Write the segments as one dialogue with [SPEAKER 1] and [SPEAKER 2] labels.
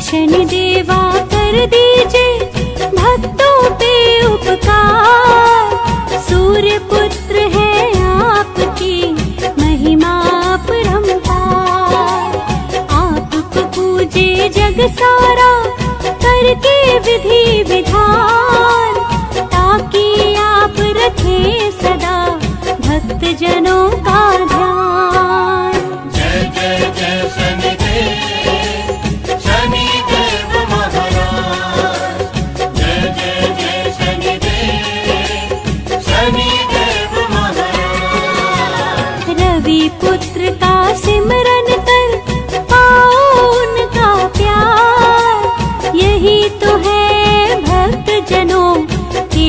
[SPEAKER 1] शनिदेवा कर दीजिए भक्तों पे उपकार। सूर्य पुत्र है आपकी महिमा अपरंपार। आपको पूजे जग सारा करके विधि विधान, ताकि आप रखें सदा भक्त जनों का ध्यान।
[SPEAKER 2] जय जय जय शनिदेव, शनिदेव महाराज। जय जय जय शनिदेव, शनिदेव महाराज।
[SPEAKER 1] रवि पुत्र का सिमरन कर पाओ उनका प्यार। यही तो है भक्त जनों के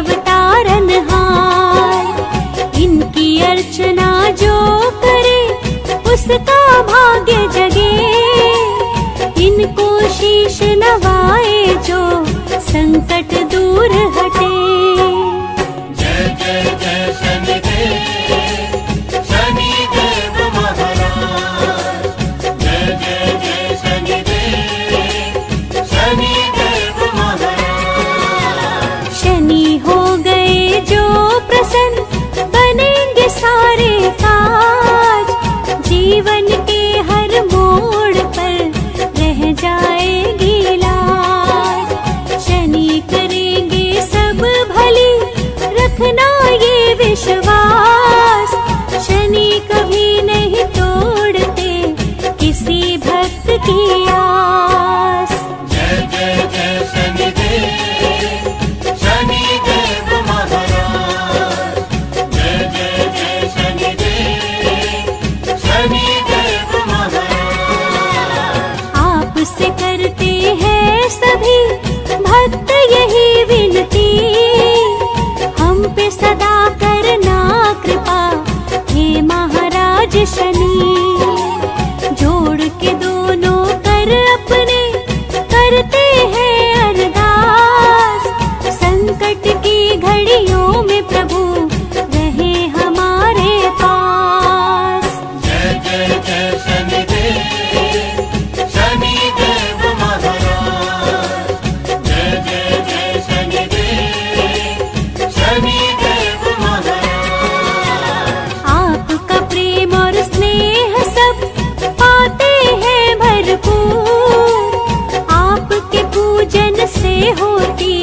[SPEAKER 1] भवतारनहार। इनकी अर्चना जो करे उसका भाग्य जगे। इनको शीश नवाए जो संकट दूर हटे।
[SPEAKER 2] जय जय जय शनिदेव, शनिदेव महाराज। जय जय जय शनिदेव, शनिदेव महाराज।
[SPEAKER 1] शनि हो गए जो प्रसन्न बनेंगे सारे काज। जीवन के हर मोड़ पर रह जाएगी लाज। शनि करेंगे सब भली रखना ये विश्वास। शनि कभी नहीं तोड़ते किसी भक्त की आस।
[SPEAKER 2] जय जय जय शनिदेव, शनिदेव महाराज। जय जय जय शनिदेव, शनिदेव महाराज।
[SPEAKER 1] आपसे करते हैं सभी भक्त यही विनती। हम पे सदा करना कृपा हे महाराज शनि। जोड़ के दोनों कर अपने करते हैं अरदास। संकट की घड़ियों में प्रभु रहे हमारे पास।
[SPEAKER 2] जय जय जय शनिदेव, शनिदेव महाराज। जय जय जय शनिदेव, शनिदेव महाराज।
[SPEAKER 1] आपका प्रेम और स्नेह सब पाते हैं भरपूर। आपके पूजन से होती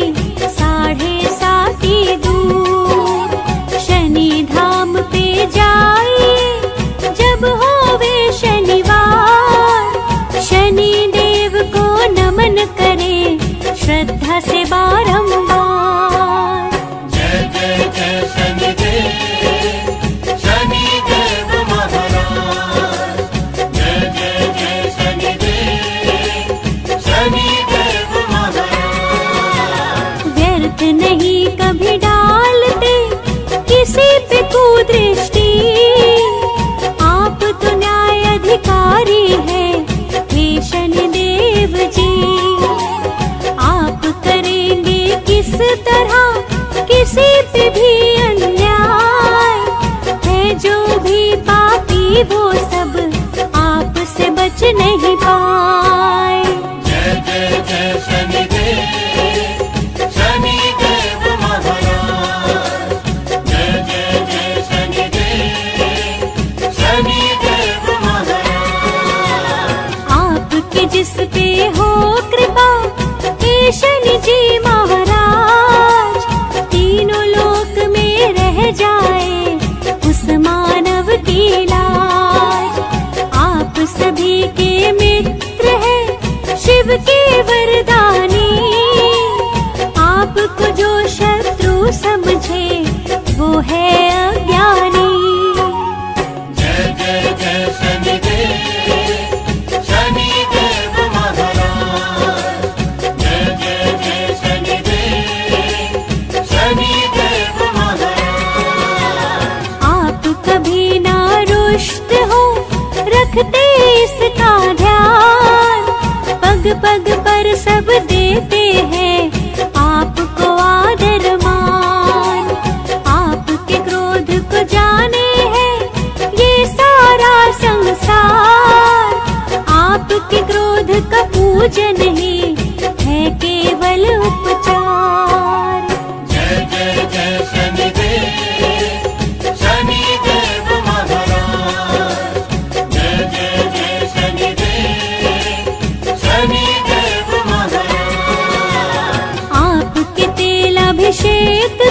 [SPEAKER 1] 7.5 दूर। शनि धाम पे जाइए जब होवे शनिवार। शनि देव को नमन करें श्रद्धा से बारंबार।
[SPEAKER 2] जय जय जय शनिदेव, शनिदेव महाराज। जय जय जय शनिदेव, शनिदेव महाराज।
[SPEAKER 1] व्यर्थ नहीं कभी डालते किसी पे कुदृष्टि। आप तो न्याय अधिकारी है हे शनिदेव जी। आप करेंगे किस तरह किसी पे भी अन्याय। है जो भी पापी वो सब आपसे बच नहीं पाए।
[SPEAKER 2] जय जय जय शनिदेव, शनिदेव महाराज। जय जय जय शनिदेव, शनिदेव महाराज।
[SPEAKER 1] आपके जिस पे हो कृपा हे शनि जी महाराज। तीनों लोक में रह जाए उस मानव की लाज। आप सभी के मित्र हैं शिव के वरदानी। आपको जो शत्रु समझे वो है अज्ञानी।
[SPEAKER 2] जय जय जय शनिदेव, शनिदेव महाराज। जय जय जय शनिदेव, शनिदेव महाराज।
[SPEAKER 1] आप कभी ना रुष्ट हो रखते इसका ध्यान। पग पग पर सब देते हैं आपको आदर मान। आपके क्रोध को जाने है ये सारा संसार। आपके क्रोध का पूजा पूजन ही है केवल उपचार।
[SPEAKER 2] जय जय जय शनिदेव, शनिदेव महाराज। जय जय जय शनिदेव, शनिदेव महाराज।
[SPEAKER 1] आपके तेलाभिषेक